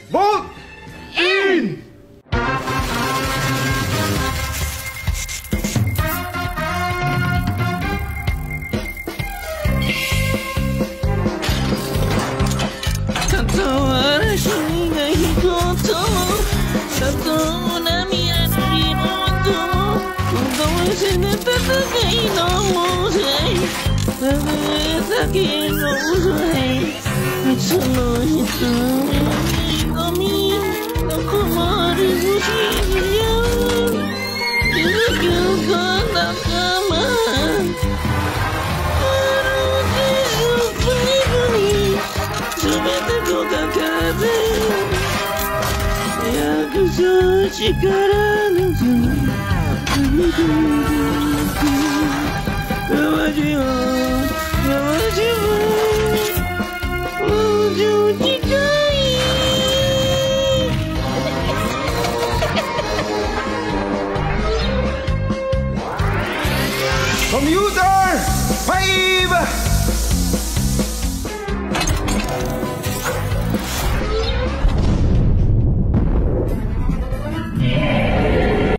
ボイン。 たと嵐がひとつも、たと波あり音も、どうせな戦いのもせい、たとえだけの嘘い、その人にゴミのこもる星よ、結局仲間約束力のず海で淡路を